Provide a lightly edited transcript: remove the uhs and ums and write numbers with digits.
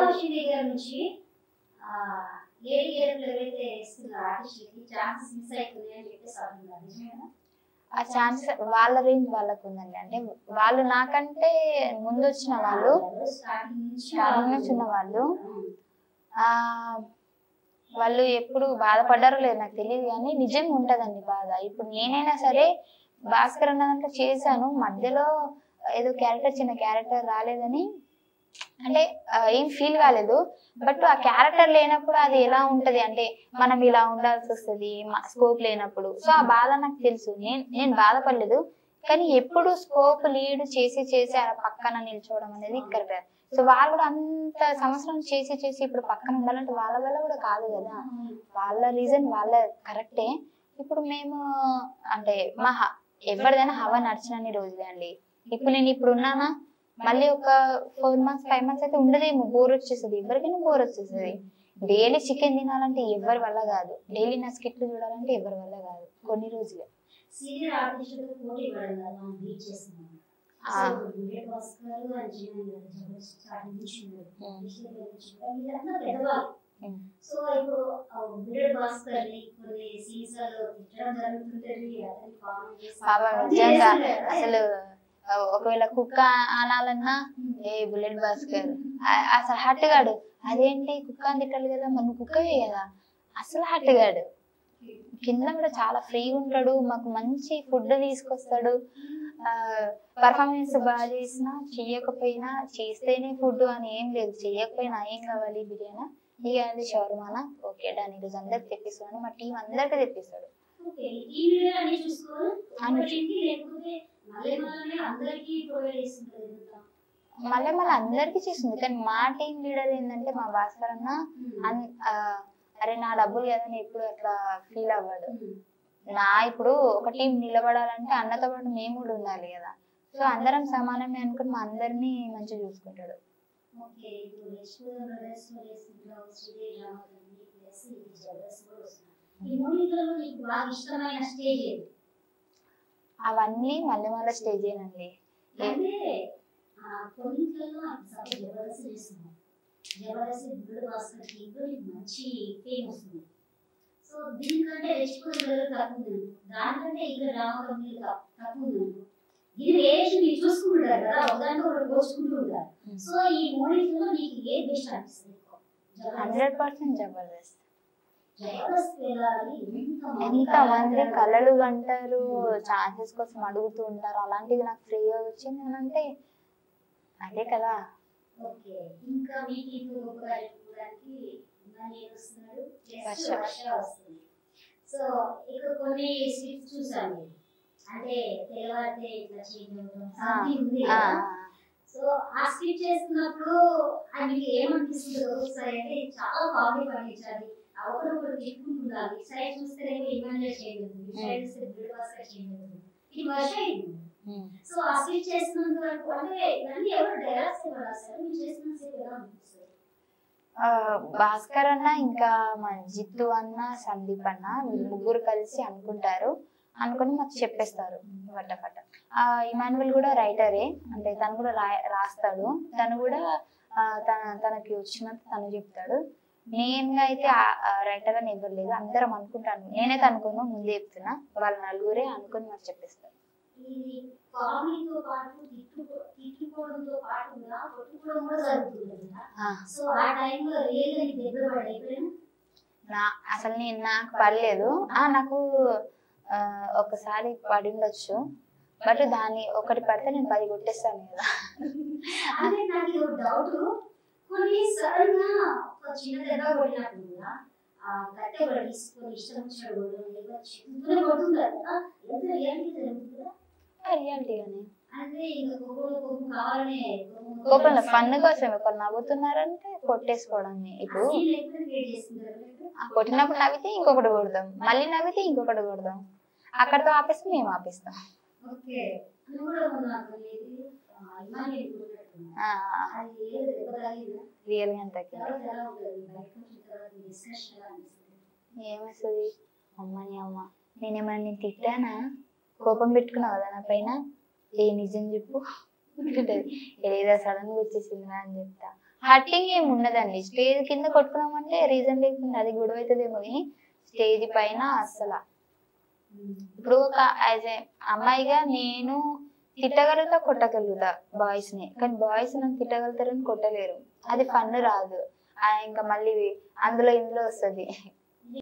విషయం దగ్గర నుంచి లేడీ గెటప్లు ఎవరైతే వేస్తున్నారో ఆర్టిస్టులకి ఛాన్సెస్ మిస్ అవుతుంది అని చెప్పేసి అంటున్నారు, నిజమేనా? ఆ ఛాన్స్ వాళ్ళ రేంజ్ వాళ్ళకు ఉందండి. అంటే వాళ్ళు నాకంటే ముందు వచ్చిన వాళ్ళు, స్టార్టింగ్ నుంచి ఉన్న వాళ్ళు, వాళ్ళు ఎప్పుడు బాధపడ్డారో లేదు నాకు తెలియదు, కానీ నిజంగా ఉంటదండి బాధ. ఇప్పుడు నేనైనా సరే భాస్కర్ అన్న దాంట్లో చేశాను, మధ్యలో ఏదో క్యారెక్టర్ చిన్న క్యారెక్టర్ రాలేదని అంటే ఏం ఫీల్ కాలేదు. బట్ ఆ క్యారెక్టర్ లేనప్పుడు అది ఎలా ఉంటది అంటే మనం ఇలా ఉండాల్సి వస్తుంది స్కోప్ లేనప్పుడు. సో ఆ బాధ నాకు తెలుసు, నేను బాధపడలేదు. కానీ ఎప్పుడు స్కోప్ లీడ్ చేసి చేసి అలా పక్కన నిల్చోవడం అనేది కరెక్ట్. సో వాళ్ళు కూడా అంత సంవత్సరం చేసి చేసి ఇప్పుడు పక్కన ఉండాలంటే వాళ్ళ వల్ల కూడా కాదు కదా, వాళ్ళ రీజన్ వాళ్ళ కరెక్టే. ఇప్పుడు మేము అంటే మా ఎవరిదైనా హవా నడిచినన్ని రోజులే అండి. ఇప్పుడు నేను ఇప్పుడు ఉన్నానా, మళ్ళీ ఒక 4 months 5 months అయితే ఉండదేమో, బోర్ వచ్చేస్తుంది, ఎవరికైనా బోర్ వచ్చేస్తుంది. డైలీ చికెన్ తినాలంటే ఎవరి వల్ల కాదు, డైలీ నా స్కిట్లు చూడాలంటే ఎవరి వల్ల కాదు, కొన్ని రోజులే. నిజంగా అసలు ఒకవేళ కుక్క అనాలన్నా ఏ బుల్లెట్ భాస్కర్ అసలు హట్టుగాడు, అదేంటి కుక్క అని తిట్టాలి కదా, మనం కుక్కవే కదా, అసలు హట్టుగాడు. కింద కూడా చాలా ఫ్రీగా ఉంటాడు, మాకు మంచి ఫుడ్ తీసుకొస్తాడు. పర్ఫార్మెన్స్ బాగా చేసినా చెయ్యకపోయినా, చేస్తేనే ఫుడ్ అని ఏం లేదు, చెయ్యకపోయినా ఏం కావాలి బిర్యానీ ఇక అది షవర్మానా ఓకే డన్, ఈరోజు అందరికి తెప్పిస్తాడు, మా టీం అందరికి తెప్పిస్తాడు. మళ్ళీ అందరికి చేస్తుంది. కానీ మా టీం లీడర్ ఏంటంటే మా భాస్కర్ అన్న అరే నా డబ్బులు కదని ఎప్పుడు అట్లా ఫీల్ అవ్వడు. నా ఇప్పుడు ఒక టీం నిలబడాలంటే అన్నతో పాటు మేము కూడా ఉండాలి కదా, సో అందరం సమానమే అనుకుని మా అందరినీ మంచిగా చూసుకుంటాడు. అవన్నీ మల్లెమాల స్టేజేనండి. సో దీనికంటే దానికంటే ఇక్కడ ఇది వేరియేషన్ మీరు చూసుకుంటారు కదా, ఒకదాంతో ఒకటి పోల్చుకుంటూ ఉంటారు. సో ఈ మూడింటిలో నీకు ఏ బెస్ట్ అనిపిస్తుంది? 100% జబర్దస్త్. ఎంత మంది కళలు అంటారు, ఛాన్సెస్ కోసం అడుగుతూ ఉంటారు, అలాంటిది నాకు ఫ్రీగా వచ్చింది అని అంటే అదే కదా. ఓకే, ఇంకా మీకు ఇప్పుడు వస్తుంది. సో ఇక కొన్ని స్క్రిప్ట్స్ చూసాను, అంటే తెల్లవారితే ఇట్లా చేంజ్. సో ఆ స్క్రిప్ట్ చేస్తున్నప్పుడు మీకు ఏమనిపిస్తుంది ఒకసారి అంటే చాలా కామెడీ పండించాలి, ఒకరొకరు తిట్టుకుంటున్నారు, సైడ్ చూస్తే ఇమాన్యుల్ చేంజ్ అవుతుంది, సైడ్ చూస్తే బ్లడ్ భాస్కర్ చేంజ్ అవుతుంది, ఇది వర్ష అయింది. సో ఆ స్క్రిప్ట్ చేస్తున్నంత వరకు అంటే ఇవన్నీ ఎవరు డైలాగ్స్ ఎవరు రాస్తారు, మీరు చేస్తున్నంత ఎలా అనిపిస్తుంది? భాస్కర్ అన్న ఇంకా మన జిత్తు అన్న సందీప్ అన్న వీళ్ళు ముగ్గురు కలిసి అనుకుని మాకు చెప్పేస్తారు పట్ట. ఇమాన్యుల్ కూడా రైటరే, అంటే తను కూడా రాస్తాడు, తను కూడా తనకి వచ్చినంత తను చెప్తాడు. నేనుగా అయితే రైటర్ అని ఎవరు లేదు, అందరం అనుకుంటాను, నేనైతే అనుకోను, ముందే చెప్తున్నా, వాళ్ళ నలుగురే అనుకుని మాకు చెప్పేస్తారు. అసలు నాకు పడలేదు, నాకు ఒకసారి పడి ఉండొచ్చు, బట్ దాన్ని ఒకటి పడితే నేను 10 కొట్టేస్తాను కదా. అదే నాకు డౌట్, కొన్ని సడన్ గా ఒక చిన్న దెబ్బ కొట్టినప్పుడు కట్టె పడేసుకొని ఇష్టం వచ్చినప్పుడు రియాలిటీగానే అంటే కోపంలో ఫన్ కోసం ఒకరు నవ్వుతున్నారంటే కొట్టేసుకోవడాన్ని. ఇప్పుడు కొట్టినప్పుడు నవ్వితే ఇంకొకటి కొడదాం, మళ్ళీ నవ్వితే ఇంకొకటి కొడదాం, అక్కడితో ఆపేస్తే మేము ఆపిస్తాం. రియల్ గా అంత ఏమొస్తుంది అమ్మని అమ్మ, నేనేమన్నా తిట్టానా, కోపం పెట్టుకున్నావు కదా నా పైన, ఏ నిజం చెప్పు, ఏదో సడన్ గా వచ్చేసిందిరా అని చెప్తా. హర్టింగ్ ఏమి ఉండదండి. స్టేజ్ కింద కొట్టుకున్నామంటే రీజన్ లేకుండా అది గొడవ అవుతుందేమో కానీ స్టేజ్ పైన అస్సలు. ఇప్పుడు ఒక యాజ్ ఏ అమ్మాయిగా నేను తిట్టగలుగుతా, కొట్టగలుగుతా బాయ్స్ ని, కానీ బాయ్స్ నన్ను తిట్టగలుగుతారని కొట్టలేరు. అది ఫన్ రాదు. ఇంకా మళ్ళీ అందులో ఇందులో వస్తుంది.